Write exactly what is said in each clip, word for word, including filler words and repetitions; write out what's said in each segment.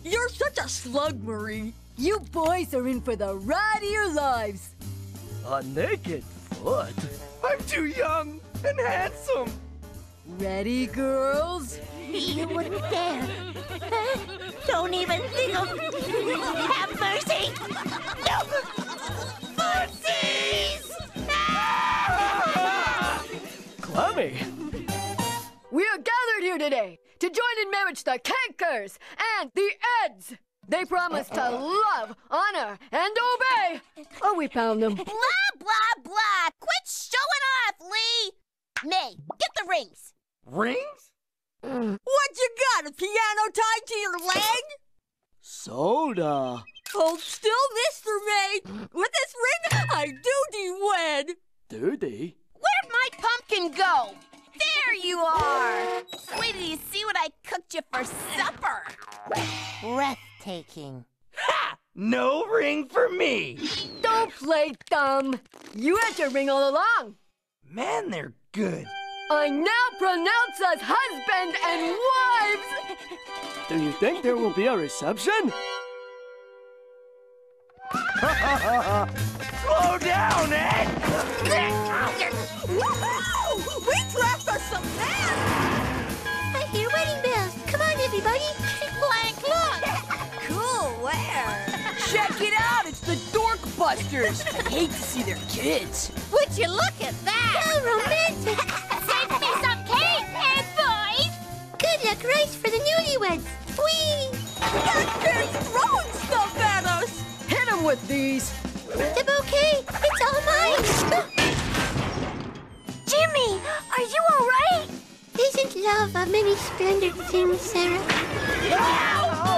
You're such a slug, Marie. You boys are in for the ride of your lives. A naked foot? I'm too young and handsome. Ready, girls? You wouldn't dare. Don't even think of... Have mercy! No! Footsies! Clemmy! We are gathered here today to join in marriage the Kankers and the Eds. They promise to love, honor, and obey. Oh, we found them. Blah, blah, blah! Quit showing off, Lee! May, get the rings. Rings? What you got, a piano tied to your leg? Soda. Hold still, Mister May. With this ring, I do-dee wed. Doody? Where'd my pumpkin go? There you are! Wait till you see what I cooked you for supper. Breathtaking. Ha! No ring for me. Don't play dumb. You had your ring all along. Man, they're good. I now pronounce us husband and wives. Do you think there will be a reception? Slow down, Ed! Woohoo! We trapped us some men! I hear wedding bells. Come on, everybody. Blank, look! Cool, where? Check it out! It's the Dork Busters! I hate to see their kids. Would you look at that? How romantic! Save me some cake, Ed boys! Good luck race for the newlyweds. Whee! That kid's throwing stuff at us! Hit him with these. The bouquet! It's all mine! Jimmy, are you all right? Isn't love a many splendid thing, Sarah? Hey,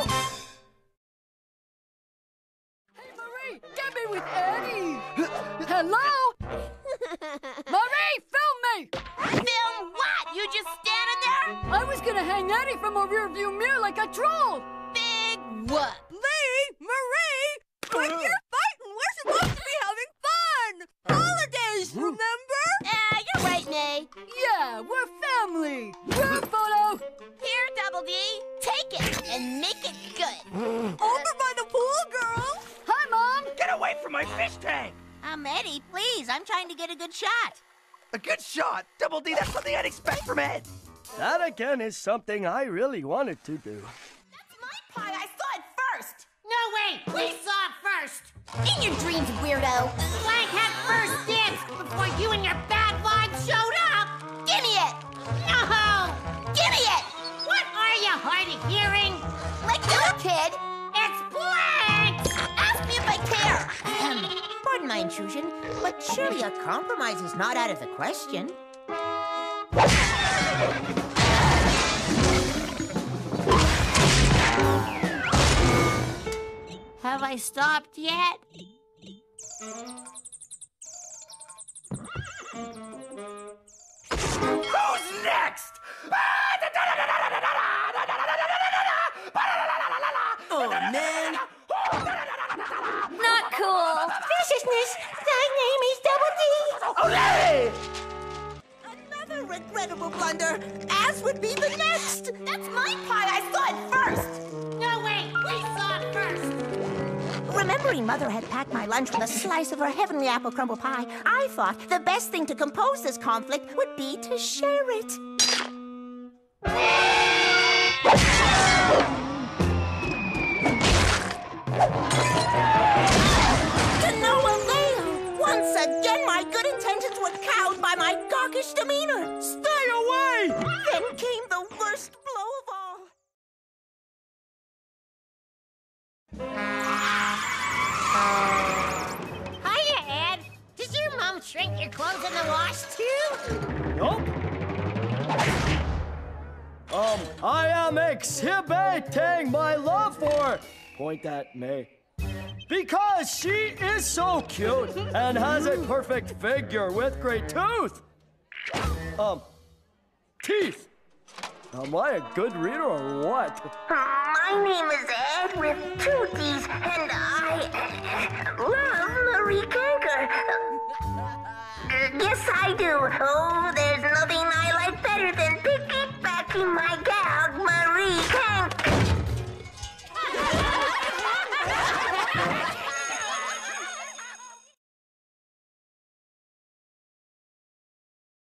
Marie, get me with Eddy. Hello? Marie, film me! Film what? You just standing there? I was gonna hang Eddy from a rearview mirror like a troll. Big what? Lee, Marie, when you're fighting, we're supposed to be having fun! Holidays, remember? Ah, you're right, Nay. Yeah, we're family. Group photo. Here, Double D. Take it and make it good. Over by the pool, girls! Hi, Mom. Get away from my fish tank! Um, Eddie, please. I'm trying to get a good shot. A good shot! Double D, that's something I'd expect from Ed! That again is something I really wanted to do. That's my pie. I saw it first. No way. We saw it first. In your dreams, weirdo. Blank had first dibs before you and your bad vibes showed up. Give me it. No. Give me it. What are you hard of hearing? Let go, kid. It's blank. Ask me if I care. Pardon my intrusion, but surely a compromise is not out of the question. Have I stopped yet? Who's next? Oh, man. Not cool. Viciousness, thy name is Double D. Olay! Another regrettable blunder, as would be the next! That's my pie. I saw it first. No, wait. We saw it first. Remembering Mother had packed my lunch with a slice of her heavenly apple crumble pie, I thought the best thing to compose this conflict would be to share it. To no avail! Once again, my good intentions were cowed by my gawkish demeanor. Stay away! Then came the worst blow of all. Hiya, Ed. Did your mom shrink your clothes in the wash, too? Nope. Um, I am exhibiting my love for... Point at me. Because she is so cute and has a perfect figure with great tooth. Um, teeth. Am I a good reader or what? My name is Ed with two D's, and I love Marie Kanker. Yes, I do. Oh, there's nothing I like better than piggybacking my gal